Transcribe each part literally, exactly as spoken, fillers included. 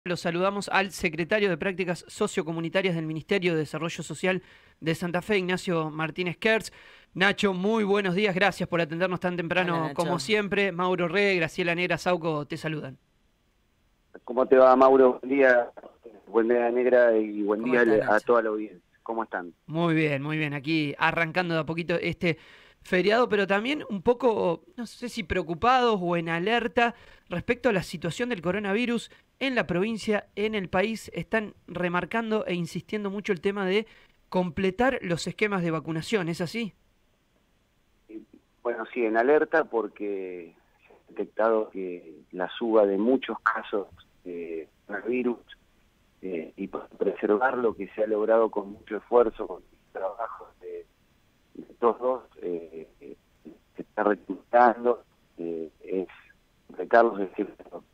Lo saludamos al secretario de Prácticas Sociocomunitarias del Ministerio de Desarrollo Social de Santa Fe, Ignacio Martínez Kertz. Nacho, muy buenos días, gracias por atendernos tan Hola, temprano como Nacho. siempre. Mauro Re, Graciela Negra, Sauco, te saludan. ¿Cómo te va, Mauro? Buen día, buen día, Negra, y buen ¿Cómo día estás, a Nacho? toda la audiencia. ¿Cómo están? Muy bien, muy bien. Aquí arrancando de a poquito este feriado, pero también un poco, no sé si preocupados o en alerta respecto a la situación del coronavirus en la provincia, en el país. Están remarcando e insistiendo mucho el tema de completar los esquemas de vacunación, ¿es así? Bueno, sí, en alerta porque se ha detectado que la suba de muchos casos de coronavirus eh, y para preservar lo que se ha logrado con mucho esfuerzo, con trabajos de, de todos dos, eh, eh, se está reclutando, eh, es Carlos decir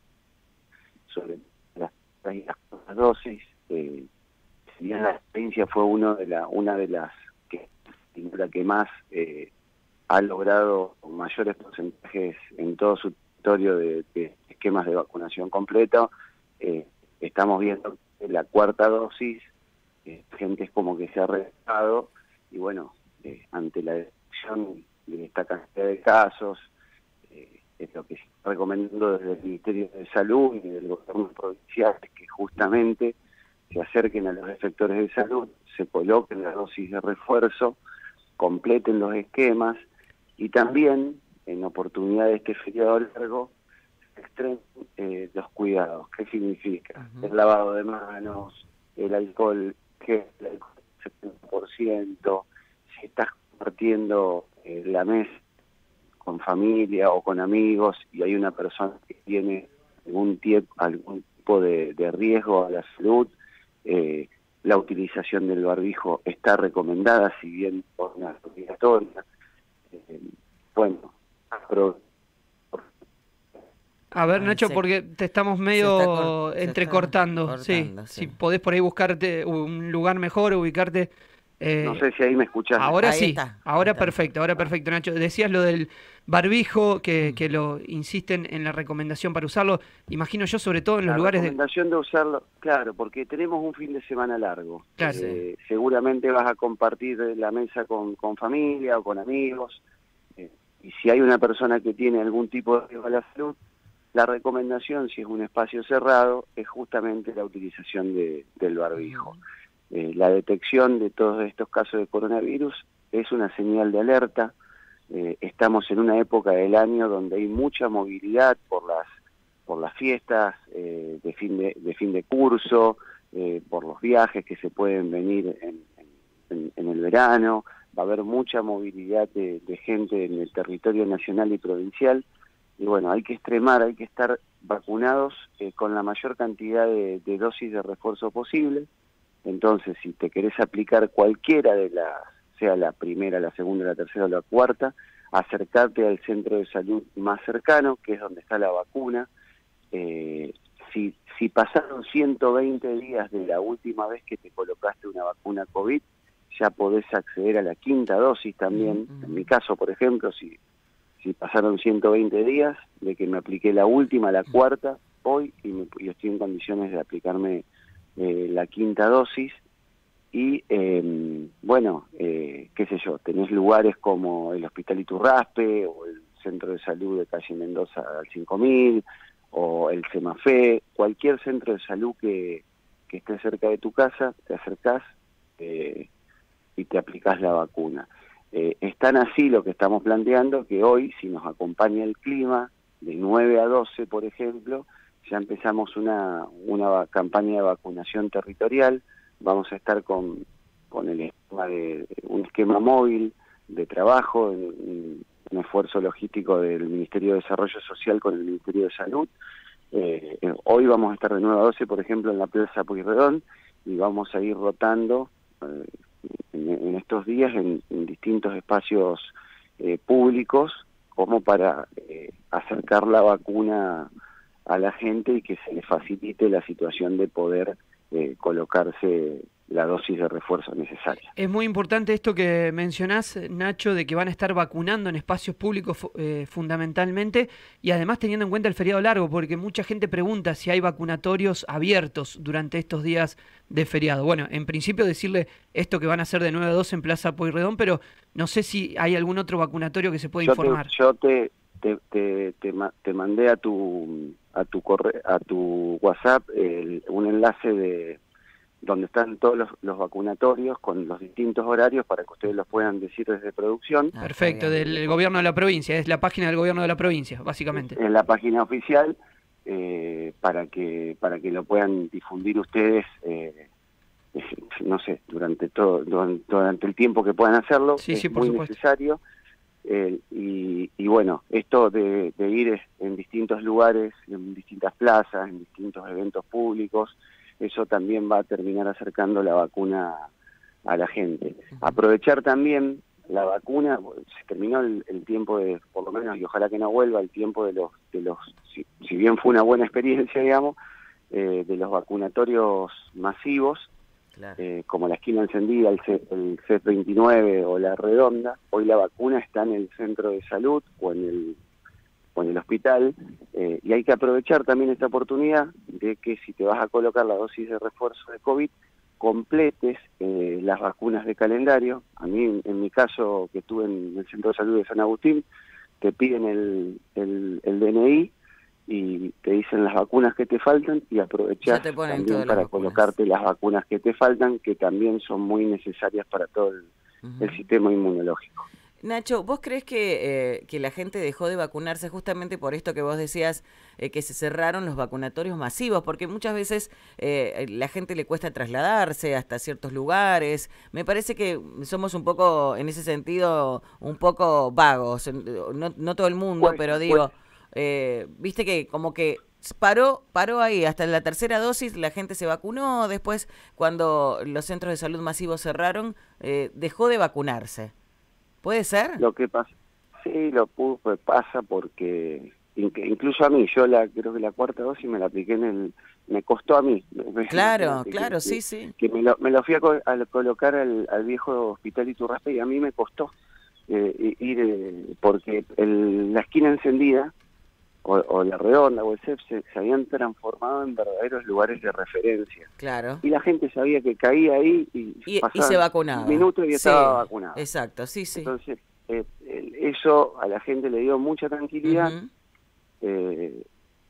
sobre las, las dosis. Eh, si bien la experiencia fue uno de la, una de las que, la que más eh, ha logrado mayores porcentajes en todo su territorio de, de esquemas de vacunación completo, eh, estamos viendo que la cuarta dosis, eh, gente es como que se ha rezagado, y bueno, eh, ante la detección de esta cantidad de casos, eh, es lo que se está recomendando desde el Ministerio de Salud y del gobierno provincial, es que justamente se acerquen a los efectores de salud, se coloquen la dosis de refuerzo, completen los esquemas, y también, en oportunidad de este feriado largo, se extremen eh, los cuidados. ¿Qué significa? Uh-huh. El lavado de manos, el alcohol, que el alcohol setenta por ciento, si estás compartiendo eh, la mesa con familia o con amigos y hay una persona que tiene algún, tiempo, algún tipo de, de riesgo a la salud, eh, la utilización del barbijo está recomendada, si bien por una obligatoria. Eh, bueno, pero... A ver, Ay, Nacho, se, porque te estamos se está cor- medio se está entrecortando. Sí, cortando, si sí. podés por ahí buscarte un lugar mejor, ubicarte. No eh, sé si ahí me escuchás mejor. Ahora Ahí sí, está, ahí ahora está mejor. perfecto, ahora Ah. perfecto, Nacho. Decías lo del barbijo, que, Mm. que lo insisten en la recomendación para usarlo. Imagino yo, sobre todo en los La lugares de... recomendación de usarlo, claro, porque tenemos un fin de semana largo. Claro, Sí. Eh, seguramente vas a compartir la mesa con, con familia o con amigos, eh, y si hay una persona que tiene algún tipo de riesgo a la salud, la recomendación, si es un espacio cerrado, es justamente la utilización de, del barbijo. Uh-huh. Eh, la detección de todos estos casos de coronavirus es una señal de alerta. Eh, estamos en una época del año donde hay mucha movilidad por las por las fiestas eh, de fin de, de fin de curso, eh, por los viajes que se pueden venir en, en, en el verano. Va a haber mucha movilidad de, de gente en el territorio nacional y provincial. Y bueno, hay que extremar, hay que estar vacunados eh, con la mayor cantidad de, de dosis de refuerzo posible. Entonces, si te querés aplicar cualquiera de las, sea la primera, la segunda, la tercera o la cuarta, acercarte al centro de salud más cercano, que es donde está la vacuna. Eh, si, si pasaron ciento veinte días de la última vez que te colocaste una vacuna COVID, ya podés acceder a la quinta dosis también. Uh-huh. En mi caso, por ejemplo, si Si pasaron ciento veinte días de que me apliqué la última, la cuarta, hoy, y, me, y estoy en condiciones de aplicarme eh, la quinta dosis. Y eh, bueno, eh, qué sé yo, tenés lugares como el Hospital Iturraspe o el Centro de Salud de Calle Mendoza al cinco mil o el Semafé, cualquier centro de salud que, que esté cerca de tu casa, te acercás eh, y te aplicás la vacuna. Eh, es tan así lo que estamos planteando que hoy, si nos acompaña el clima, de nueve a doce, por ejemplo, ya empezamos una, una campaña de vacunación territorial. Vamos a estar con, con el esquema de, un esquema móvil de trabajo, un, un esfuerzo logístico del Ministerio de Desarrollo Social con el Ministerio de Salud. Eh, eh, hoy vamos a estar de nueve a doce, por ejemplo, en la Plaza Pueyrredón, y vamos a ir rotando eh, En, en estos días en, en distintos espacios eh, públicos, como para eh, acercar la vacuna a la gente y que se le facilite la situación de poder eh, colocarse la dosis de refuerzo necesaria. Es muy importante esto que mencionás, Nacho, de que van a estar vacunando en espacios públicos eh, fundamentalmente, y además teniendo en cuenta el feriado largo, porque mucha gente pregunta si hay vacunatorios abiertos durante estos días de feriado. Bueno, en principio decirle esto que van a hacer de nueve a dos en Plaza Pueyrredón, pero no sé si hay algún otro vacunatorio que se pueda yo informar. Te, yo te, te, te, te, te mandé a tu a tu corre, a tu WhatsApp el, un enlace de donde están todos los, los vacunatorios con los distintos horarios para que ustedes los puedan decir desde producción. Ah, perfecto, del gobierno de la provincia, es la página del gobierno de la provincia, básicamente. En la página oficial, eh, para que para que lo puedan difundir ustedes, eh, no sé, durante todo durante el tiempo que puedan hacerlo, sí, es sí, por muy supuesto. necesario. Eh, y, y bueno, esto de, de ir en distintos lugares, en distintas plazas, en distintos eventos públicos, eso también va a terminar acercando la vacuna a la gente. Aprovechar también la vacuna, se terminó el, el tiempo de, por lo menos, y ojalá que no vuelva, el tiempo de los, de los si, si bien fue una buena experiencia, digamos, eh, de los vacunatorios masivos, claro. eh, como la Esquina Encendida, el, C, el C E P veintinueve o la Redonda. Hoy la vacuna está en el centro de salud o en el en el hospital, eh, y hay que aprovechar también esta oportunidad de que si te vas a colocar la dosis de refuerzo de COVID, completes eh, las vacunas de calendario. A mí, en, en mi caso, que estuve en el Centro de Salud de San Agustín, te piden el, el, el D N I y te dicen las vacunas que te faltan, y aprovechás también para colocarte las vacunas que te faltan, que también son muy necesarias para todo el, uh-huh. el sistema inmunológico. Nacho, ¿vos crees que, eh, que la gente dejó de vacunarse justamente por esto que vos decías, eh, que se cerraron los vacunatorios masivos? Porque muchas veces eh, la gente le cuesta trasladarse hasta ciertos lugares. Me parece que somos un poco, en ese sentido, un poco vagos. No, no todo el mundo, pues, pero digo, pues. eh, viste que como que paró, paró ahí, hasta la tercera dosis la gente se vacunó, después cuando los centros de salud masivos cerraron, eh, dejó de vacunarse. ¿Puede ser? Lo que pasa, sí, lo pues pasa porque incluso a mí, yo la creo que la cuarta dosis me la apliqué en el, me costó a mí. Claro, claro, que, sí, que, sí. Que me lo, me lo fui a, co a colocar al, al viejo hospital Iturraspe, y a mí me costó eh, ir, eh, porque el, la Esquina Encendida, o, o la Redonda, o el C E P, se, se habían transformado en verdaderos lugares de referencia. Claro. Y la gente sabía que caía ahí y, y, y se vacunaba. Minutos y sí, estaba vacunado. Exacto, sí, sí. Entonces, eh, eso a la gente le dio mucha tranquilidad. Uh-huh. eh,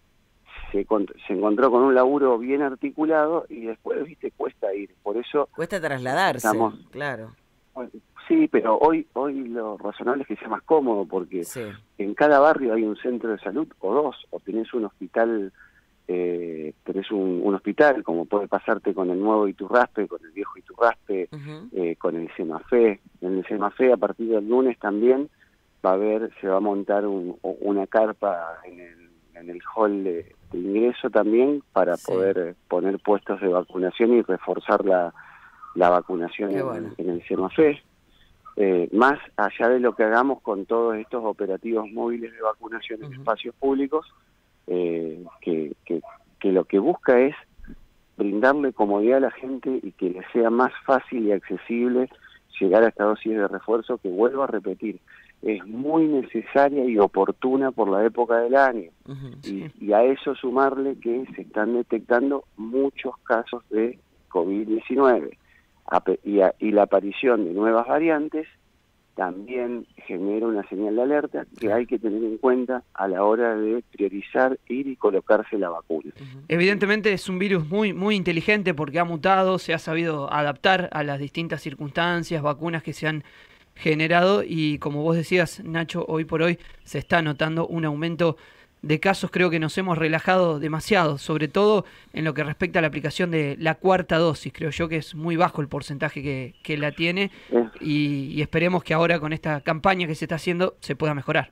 se, se encontró con un laburo bien articulado, y después, viste, cuesta ir. Por eso... Cuesta trasladarse, estamos, claro. Sí, pero hoy hoy lo razonable es que sea más cómodo, porque sí. en cada barrio hay un centro de salud o dos, o tenés un hospital, eh, tenés un, un hospital, como puede pasarte con el nuevo Iturraspe, con el viejo Iturraspe, uh-huh. eh, con el Semafé. En el Semafé, a partir del lunes también va a haber, se va a montar un, una carpa en el, en el hall de, de ingreso también, para sí. poder poner puestos de vacunación y reforzar la, la vacunación en, bueno. en el Semafé. Eh, más allá de lo que hagamos con todos estos operativos móviles de vacunación en uh-huh. espacios públicos, eh, que, que, que lo que busca es brindarle comodidad a la gente y que le sea más fácil y accesible llegar a esta dosis de refuerzo, que, vuelvo a repetir, es muy necesaria y oportuna por la época del año. Uh-huh, sí. y, y a eso sumarle que se están detectando muchos casos de COVID diecinueve. Y, a, y la aparición de nuevas variantes también genera una señal de alerta que hay que tener en cuenta a la hora de priorizar ir y colocarse la vacuna. Evidentemente es un virus muy muy inteligente, porque ha mutado, se ha sabido adaptar a las distintas circunstancias, vacunas que se han generado, y como vos decías, Nacho, hoy por hoy se está notando un aumento de casos. Creo que nos hemos relajado demasiado, sobre todo en lo que respecta a la aplicación de la cuarta dosis. Creo yo que es muy bajo el porcentaje que, que la tiene, y, y esperemos que ahora, con esta campaña que se está haciendo, se pueda mejorar.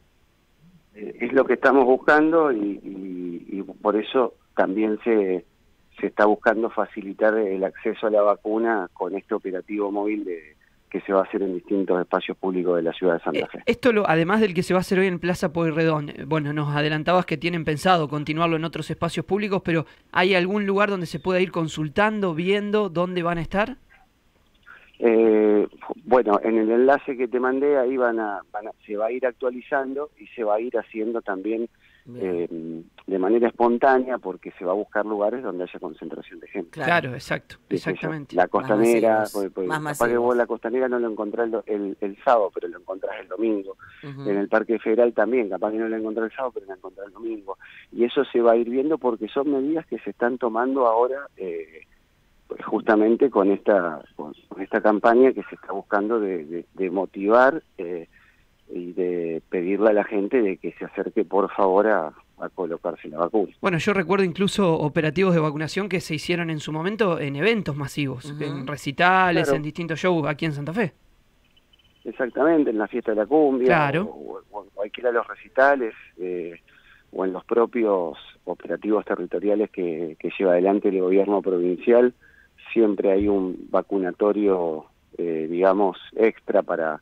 Es lo que estamos buscando, y, y, y por eso también se, se está buscando facilitar el acceso a la vacuna con este operativo móvil de, que se va a hacer en distintos espacios públicos de la ciudad de Santa Eh, Fe. esto, lo, además del que se va a hacer hoy en Plaza Pueyrredón, eh, bueno, nos adelantabas que tienen pensado continuarlo en otros espacios públicos, pero ¿hay algún lugar donde se pueda ir consultando, viendo dónde van a estar? Eh, bueno, en el enlace que te mandé, ahí van a, van a, se va a ir actualizando y se va a ir haciendo también eh, de manera espontánea, porque se va a buscar lugares donde haya concentración de gente. Claro, claro, exacto, exactamente. La costanera, más pues, pues, más capaz que vos la costanera no lo encontrás el, el, el sábado, pero lo encontrás el domingo. Uh-huh. En el Parque Federal también, capaz que no lo encontrás el sábado, pero lo encontrás el domingo. Y eso se va a ir viendo porque son medidas que se están tomando ahora, eh, pues justamente con esta con, con esta campaña que se está buscando de, de, de motivar eh, y de pedirle a la gente de que se acerque por favor a, a colocarse la vacuna. Bueno, yo recuerdo incluso operativos de vacunación que se hicieron en su momento en eventos masivos, uh-huh. en recitales, claro. en distintos shows aquí en Santa Fe. Exactamente, en la fiesta de la cumbia, claro. o, o en cualquiera de los recitales, eh, o en los propios operativos territoriales que, que lleva adelante el gobierno provincial. Siempre hay un vacunatorio, eh, digamos, extra para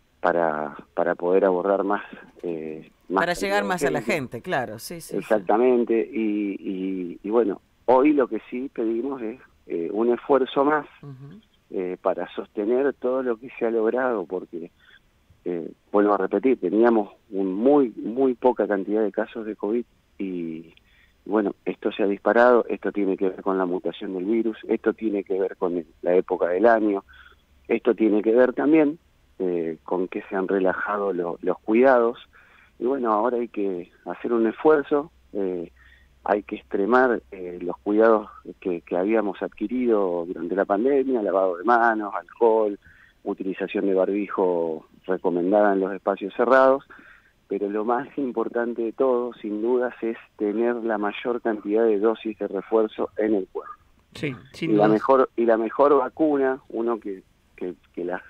para para poder abordar más... Eh, más para llegar más gente. a la gente, claro, sí, sí. Exactamente, sí. Y, y, y bueno, hoy lo que sí pedimos es eh, un esfuerzo más uh-huh. eh, para sostener todo lo que se ha logrado, porque, eh, vuelvo a repetir, teníamos un muy, muy poca cantidad de casos de COVID y... Bueno, esto se ha disparado, esto tiene que ver con la mutación del virus, esto tiene que ver con la época del año, esto tiene que ver también eh, con que se han relajado lo, los cuidados, y bueno, ahora hay que hacer un esfuerzo, eh, hay que extremar eh, los cuidados que, que habíamos adquirido durante la pandemia, lavado de manos, alcohol, utilización de barbijo recomendada en los espacios cerrados, pero lo más importante de todo, sin dudas, es tener la mayor cantidad de dosis de refuerzo en el cuerpo. Sí, sin y dudas. la mejor y la mejor vacuna, uno que, que, que las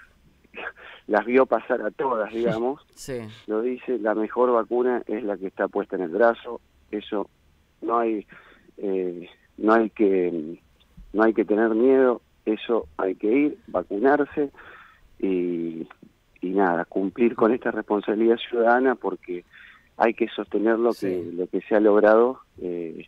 las vio pasar a todas, digamos, sí. lo dice, la mejor vacuna es la que está puesta en el brazo. Eso no hay eh, no hay que no hay que tener miedo, eso hay que ir, vacunarse y y nada, cumplir con esta responsabilidad ciudadana, porque hay que sostener lo que sí. lo que se ha logrado eh,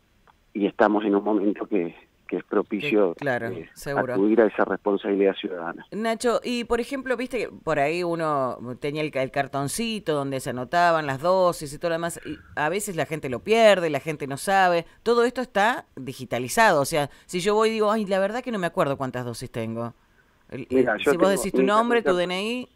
y estamos en un momento que, que es propicio que, claro, eh, seguro. acudir a esa responsabilidad ciudadana. Nacho, y por ejemplo, viste que por ahí uno tenía el, el cartoncito donde se anotaban las dosis y todo lo demás, y a veces la gente lo pierde, la gente no sabe, todo esto está digitalizado, o sea, si yo voy y digo, ay, la verdad que no me acuerdo cuántas dosis tengo. El, Mira, el, si vos tengo, decís tu mi, nombre, mi, tu D N I...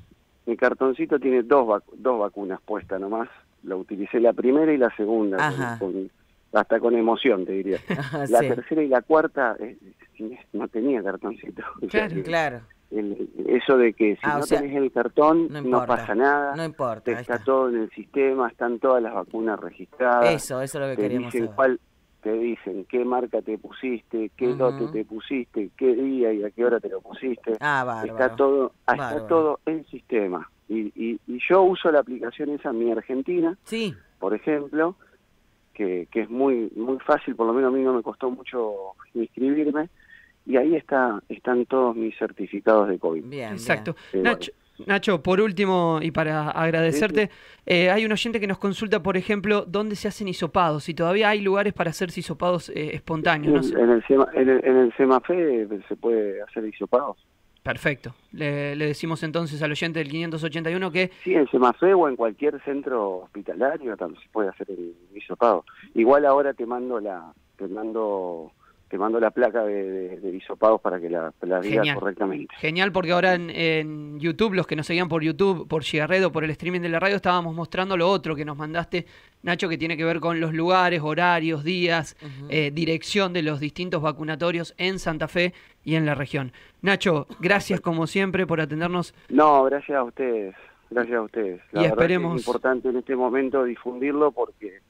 Mi cartoncito tiene dos, vac- dos vacunas puestas nomás. Lo utilicé la primera y la segunda, con, con, hasta con emoción, te diría. Ajá, la sí. tercera y la cuarta eh, no tenía cartoncito. O sea, claro, que, claro. El, eso de que si ah, no sea, tenés el cartón, no, no pasa nada. No importa. Está, está todo en el sistema, están todas las vacunas registradas. Eso, eso es lo que te queríamos dicen saber. Cuál, te dicen qué marca te pusiste, qué uh-huh. lote te pusiste, qué día y a qué hora te lo pusiste. Ah, bárbaro. Está todo, está bárbaro. todo en sistema. Y, y, y yo uso la aplicación esa Mi Argentina, sí. por ejemplo, que, que es muy muy fácil, por lo menos a mí no me costó mucho inscribirme, y ahí está están todos mis certificados de COVID. Bien, exacto. Bien. Nacho, Nacho, por último, y para agradecerte, sí, sí. Eh, hay un oyente que nos consulta, por ejemplo, dónde se hacen hisopados, si todavía hay lugares para hacer hisopados eh, espontáneos. ¿No sé? En el, Sema, en, el, en el Semafe se puede hacer hisopados. Perfecto. Le, le decimos entonces al oyente del quinientos ochenta y uno que... Sí, en Semafe o en cualquier centro hospitalario también se puede hacer el hisopado. Igual ahora te mando la te mando te mando la placa de, de, de hisopados para que la, la digas correctamente. Genial, porque ahora en, en YouTube, los que nos seguían por YouTube, por Gigarredo, por el streaming de la radio, estábamos mostrando lo otro que nos mandaste, Nacho, que tiene que ver con los lugares, horarios, días, uh-huh. eh, dirección de los distintos vacunatorios en Santa Fe y en la región. Nacho, gracias como siempre por atendernos. No, gracias a ustedes, gracias a ustedes. La y verdad esperemos... que es importante en este momento difundirlo porque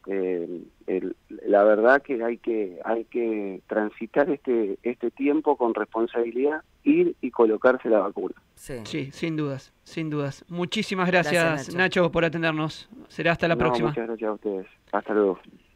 eh, el, la verdad que hay que hay que transitar este este tiempo con responsabilidad, ir y colocarse la vacuna. Sí, sí, sin dudas, sin dudas. Muchísimas gracias, gracias Nacho. Nacho, por atendernos. Será hasta la no, próxima. Muchas gracias a ustedes. Hasta luego.